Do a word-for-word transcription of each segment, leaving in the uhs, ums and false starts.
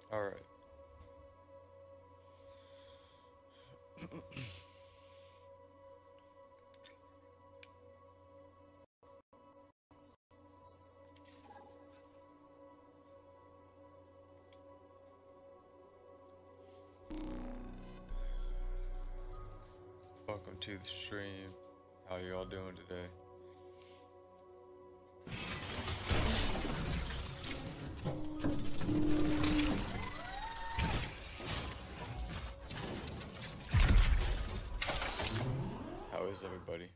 All right. Welcome to the stream. How y'all doing today? How is everybody?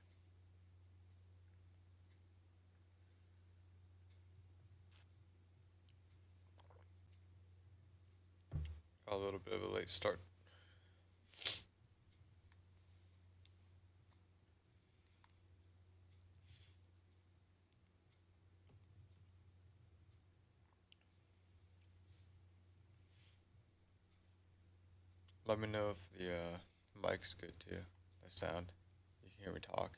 A little bit of a late start. Let me know if the uh, mic's good too, the sound. You can hear me talk.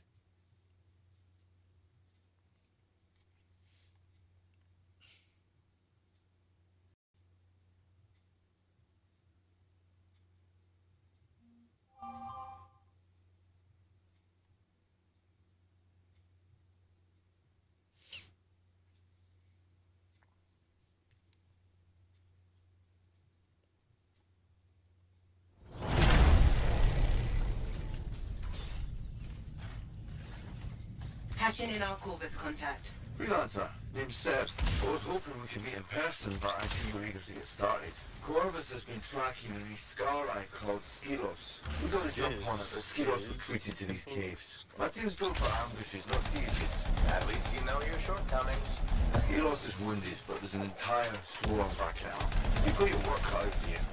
Patching in our Corvus contact. Freelancer, name's Seb. I was hoping we could meet in person, but I see you're eager to get started. Corvus has been tracking an elite Scarline called Skylos. We got a jump on it, but Skylos retreated to these caves. My team's built for ambushes, not sieges. At least you know your shortcomings. Skylos is wounded, but there's an entire swarm backing out. You've got your work cut out for you.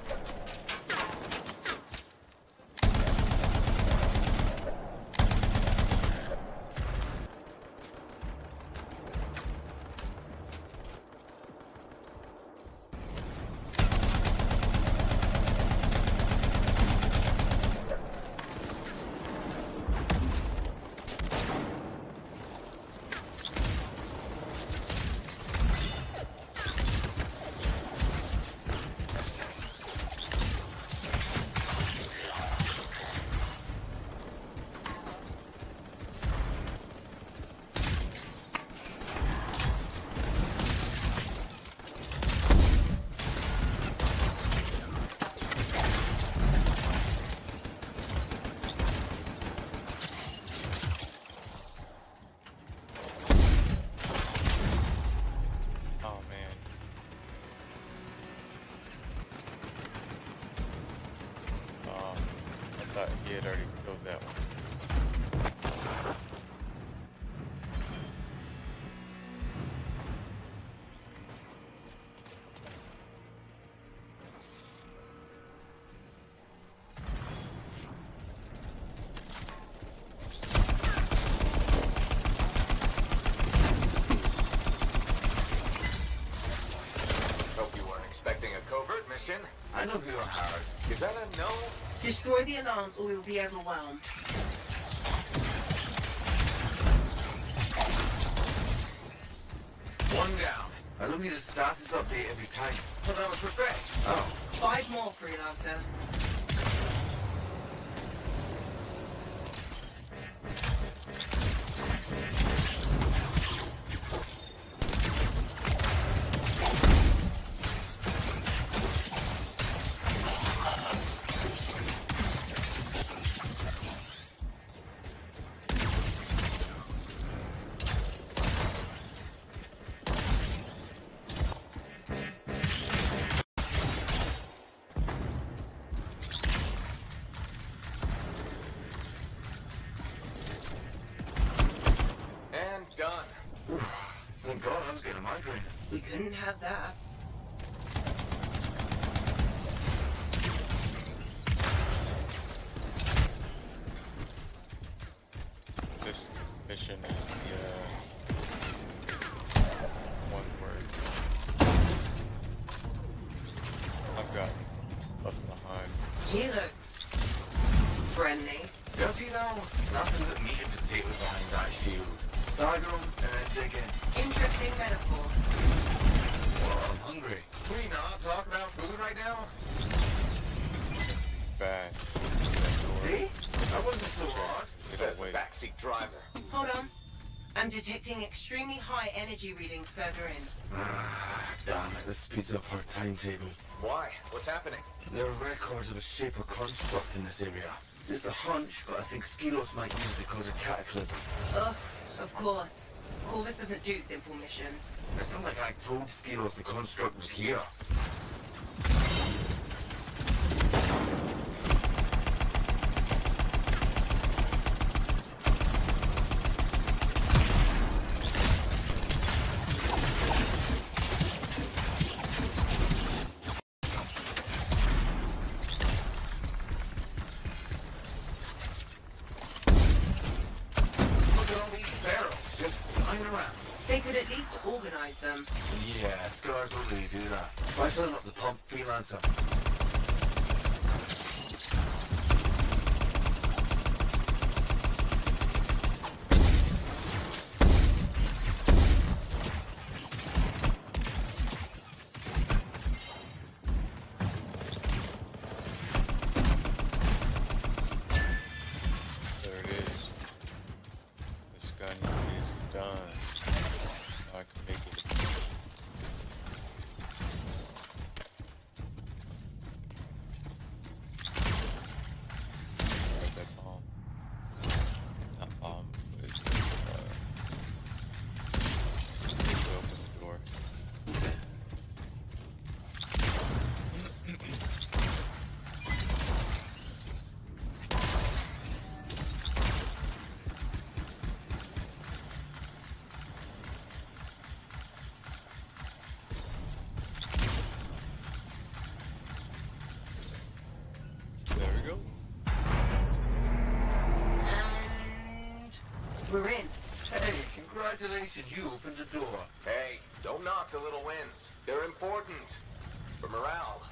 He had already killed that one. Hope you weren't expecting a covert mission. I know you are hard. Is that a no? Destroy the alarms or we'll be overwhelmed. One down. I don't need a status update every time. Well, that was perfect. Oh. Five more, Freelancer. Thank God I was getting a migraine. We couldn't have that. This mission is the uh, one word I've got left behind. He looks friendly. Does he though? Nothing but meat and potatoes behind that shield. Stagger him and then dig in. Interesting metaphor. Well, I'm hungry. Can we not talk about food right right now? Bad. See? That wasn't so hard. Says the Wait. backseat driver. Hold on. I'm detecting extremely high energy readings further in. Ah, damn it, this speeds up our timetable. Why? What's happening? There are records of a shape or construct in this area. Just a hunch, but I think Skelos might use it because of Cataclysm. Ugh, of course. Corvus doesn't do simple missions. It's not like I told Skelos the construct was here. Look at all these barrels just lying around. They could at least organize them. Yeah, Scars will really do that. Try filling up the pump, Freelancer. There it is. This gun is done. Now I can make it. Where's that bomb? Not bomb, but it's uh, to open the door. There we go. And we're in. Hey, congratulations, you opened the door. Hey, don't knock the little wins. They're important. For morale.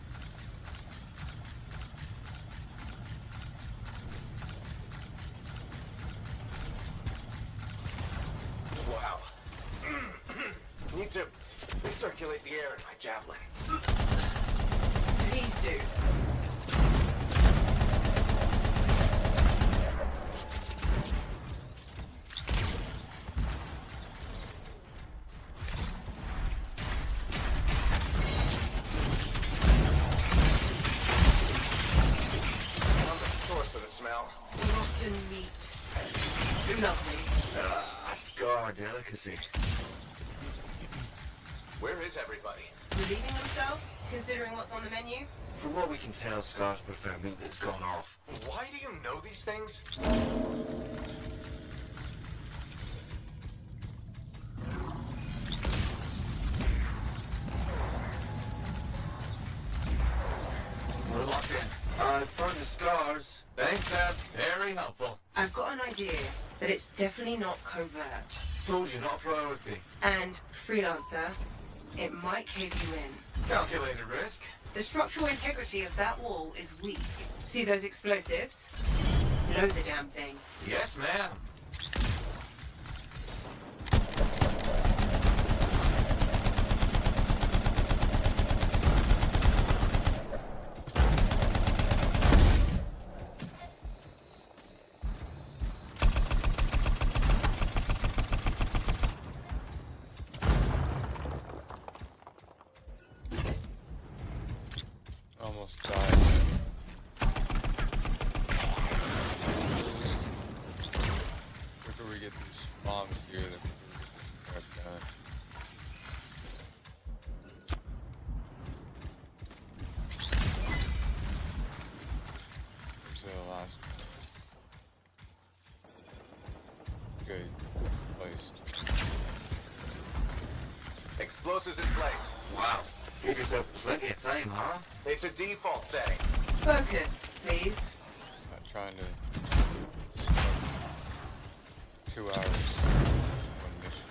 Wow. Need to recirculate the air in my javelin. Please do. I'm the source of the smell. Rotten meat. Lovely. Ah, Scar delicacy. Where is everybody? Relieving themselves, considering what's on the menu? From what we can tell, Scars prefer meat that's gone off. Why do you know these things? We're locked in. I found the Scars. Thanks, Seb. Very helpful. I've got an idea, but it's definitely not covert. Told you, not a priority. And, Freelancer, it might cave you in. Calculated risk. The structural integrity of that wall is weak. See those explosives? Blow the damn thing. Yes, ma'am. Almost died. Quicker we get these bombs here, the quicker we get this crap done. Where's the last one? Good. Placed. Explosives in place. Wow. Gave yourself plenty of time, huh? It's a default setting. Focus, please. Not trying to start two hours one mission.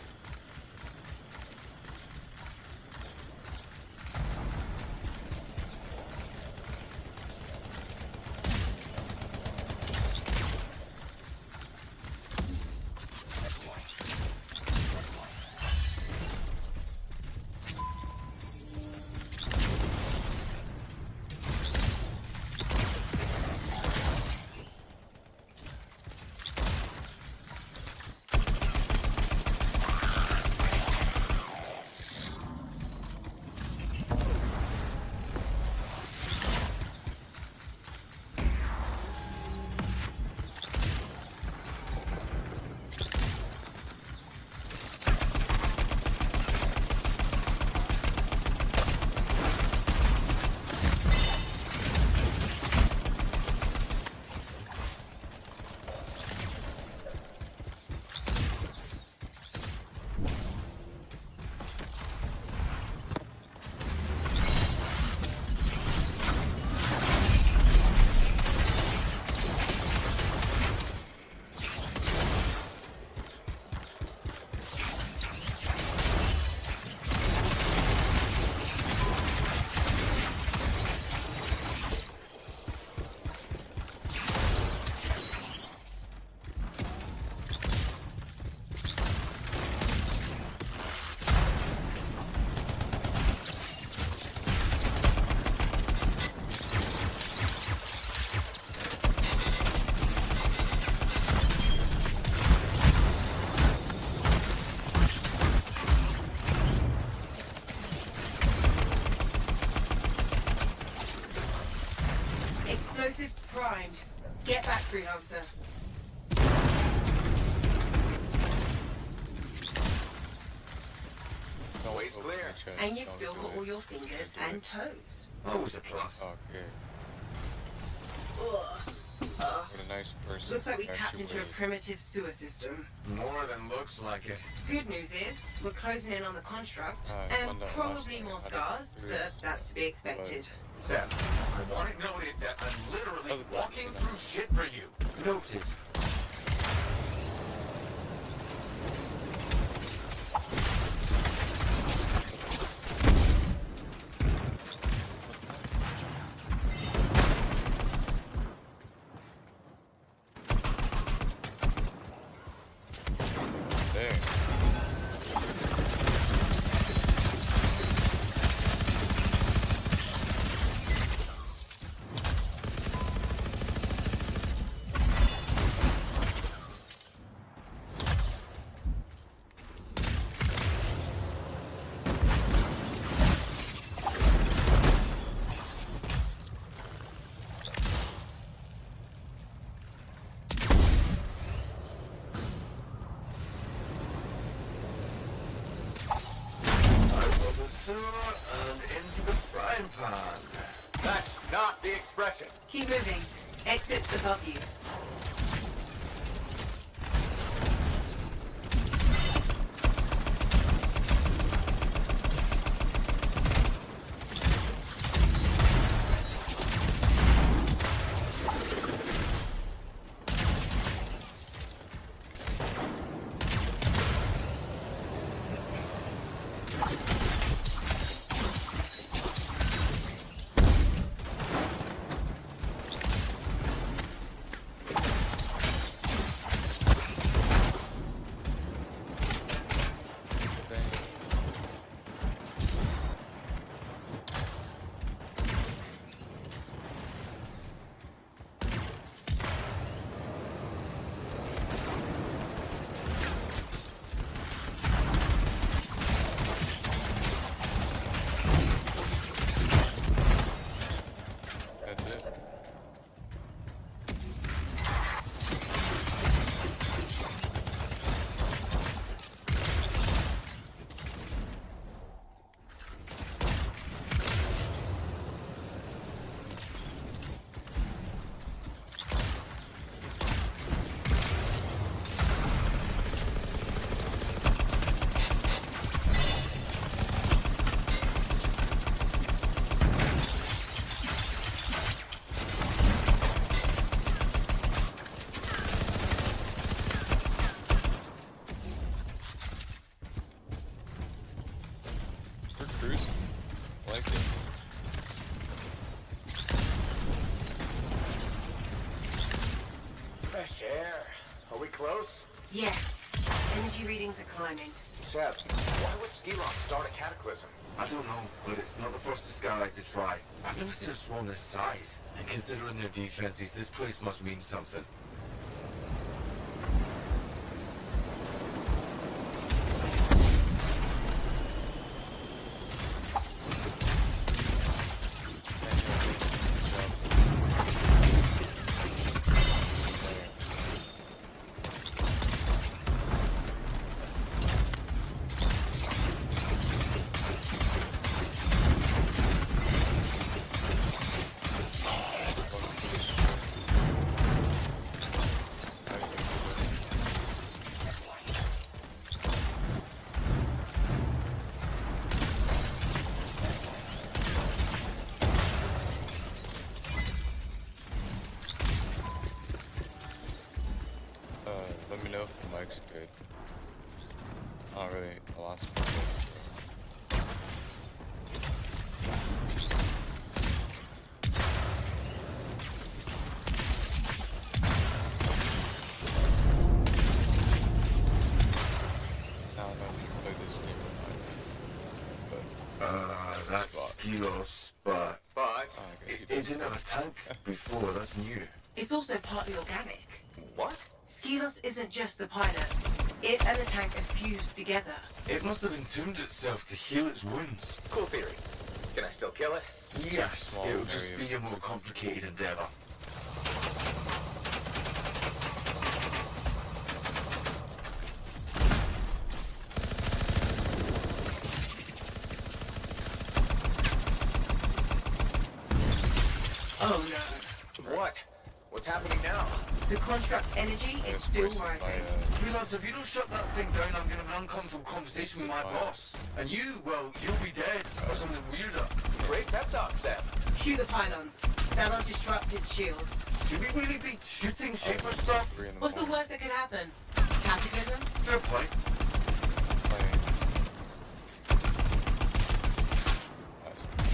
Explosives primed. Get back, Freelancer. Don't Ways open clear. the chest, And you've don't still do got it. all your fingers Don't do and it. toes. Always a plus. Okay. Ugh. Ugh. What a nice person. Looks like we Actually tapped into a waited. primitive sewer system. More than looks like it. Good news is, we're closing in on the construct, Ah, and found out probably last more night. scars, I don't- but that's to be expected. Sam, I want it noted that I'm literally Oh, walking that's- through shit for you. Noted. There. Out of the sewer and into the frying pan. That's not the expression. Keep moving. Exits above you. Dang. That's it. We're cruising. Like it. Fresh air. Are we close? Yes. Energy readings are climbing. Seb, why would Skilon start a cataclysm? I don't know, but it's not the first Skylight to try. I've never seen a swarm this size. And considering their defenses, this place must mean something. Uh, let me know if the mic's good. I don't really, I lost my I don't know if you play this game or not, but Uh, that's Skilos, but But oh, I guess it, you it did. didn't have a tank before, that's new. It's also partly organic. what? Skelos isn't just the pilot. It and the tank are fused together. It must have entombed itself to heal its wounds. Cool theory. Can I still kill it? Yes, Small it'll just area. be a more complicated endeavor. Oh no. What? What's happening now? The construct's energy is It's still wasted by, rising. uh, Freelance, if you don't shut that thing down, I'm gonna have an uncomfortable conversation with my boss. And you, well, you'll be dead. Or something weirder. Great pep talk, Sam. Shoot the pylons. That'll disrupt its shields. Should we really be shooting shaper stuff? three in the What's the morning. worst that could happen? Cataclysm? Fair play. Playing. That's-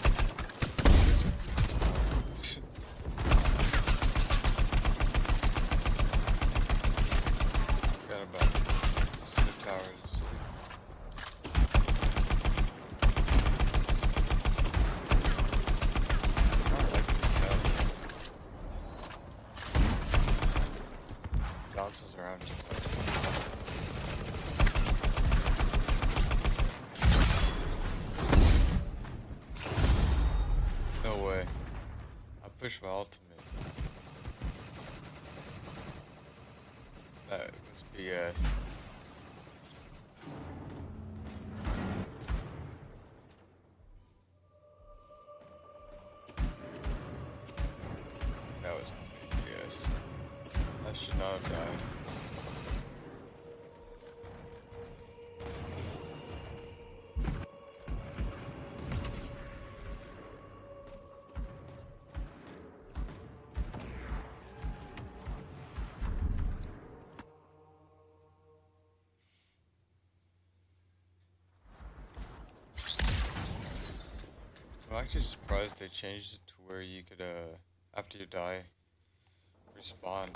Got about six hours of sleep. I like this guy. Bounces around. No way. I pushed my ultimate. That was B S. That was complete B S. I should not have died. I'm actually surprised they changed it to where you could, uh, after you die, respawn.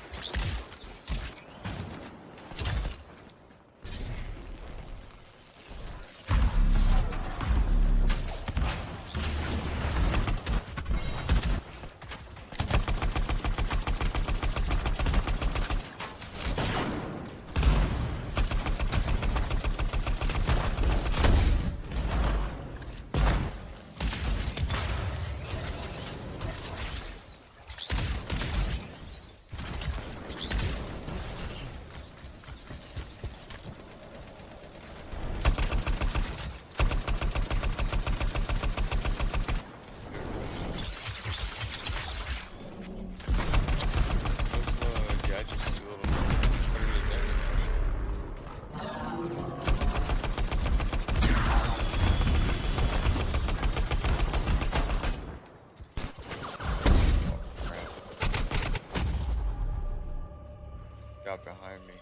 Got behind me.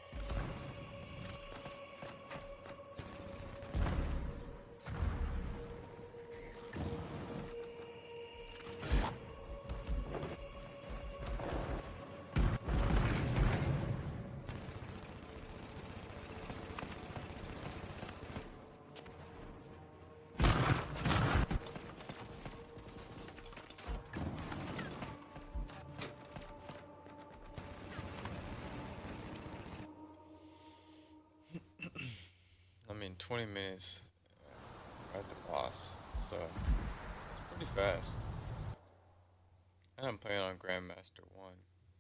I mean, twenty minutes uh, at the boss, so it's pretty fast. And I'm playing on Grandmaster one.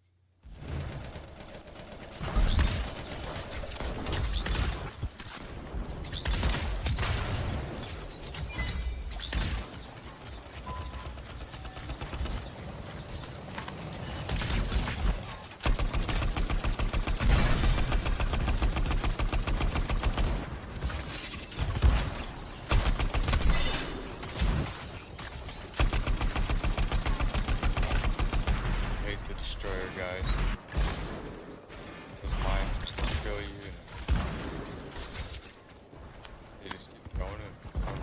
Hate the destroyer guys. Those mines just kill you and they just keep going and going.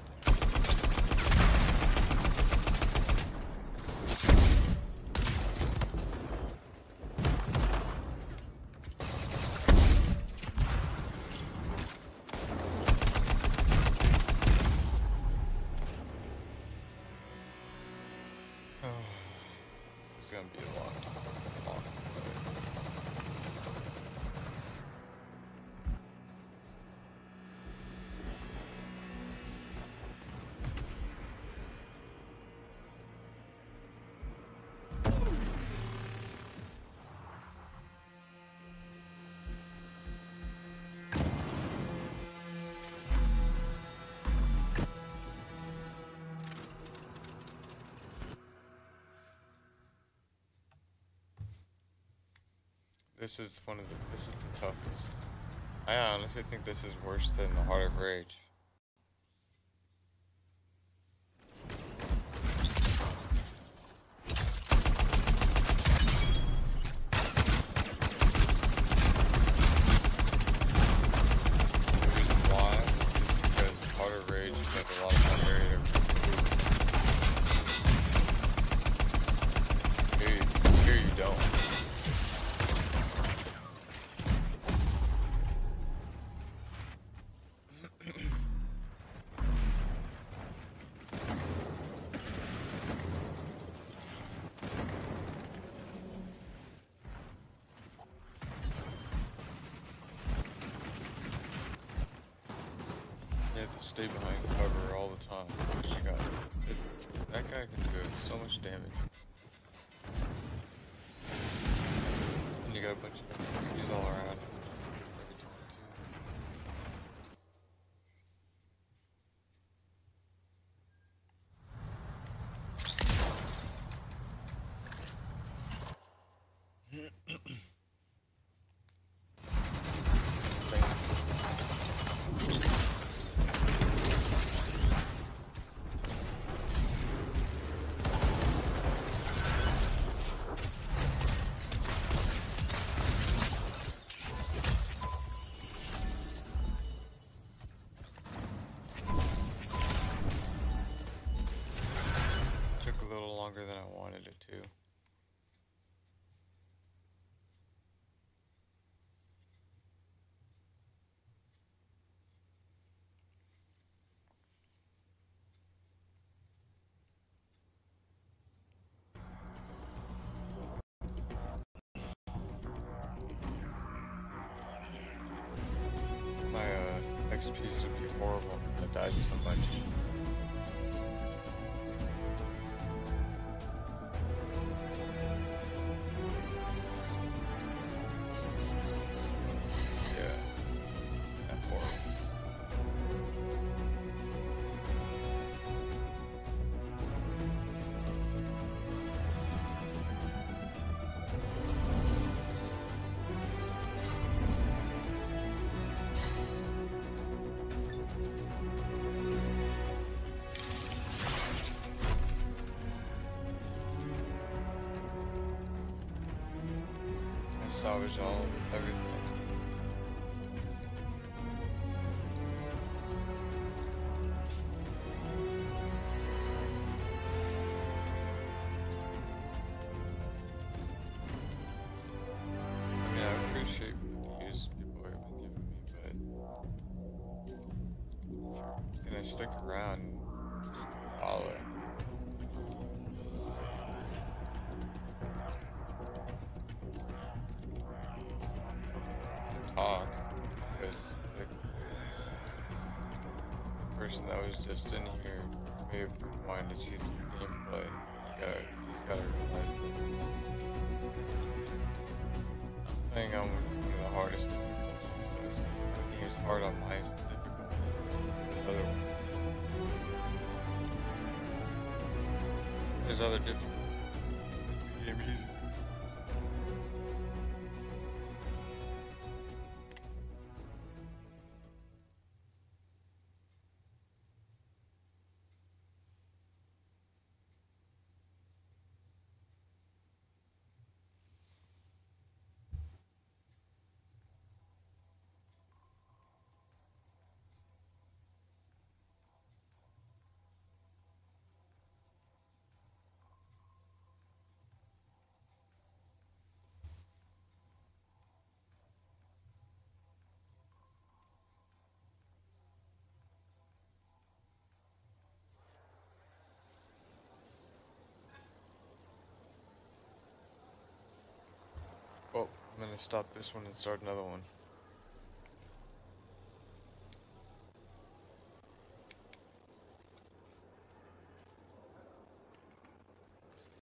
This is gonna be a long, long this is one of the this is the toughest. I honestly think this is worse than the Heart of Rage. The reason why is because the Heart of Rage is like a lot of my area to here you, here you don't. You have to stay behind cover all the time. You got it, that guy can do so much damage. And you got a bunch of enemies all around him every time too. Took a little longer than I wanted it to. My uh, X P would be horrible if I died so much. Yeah, that's horrible. I salvaged all everything. I mean, I appreciate the views people have been giving me, but can I stick around and just follow it? Talk, because like, the person that was just in here may have wanted to see some gameplay. You gotta, he's gotta realize that I'm playing on one of the hardest difficulties, so it's, the game's hard on my difficulty. There's other ones. There's other difficulties. The game easy. Well, I'm gonna stop this one and start another one.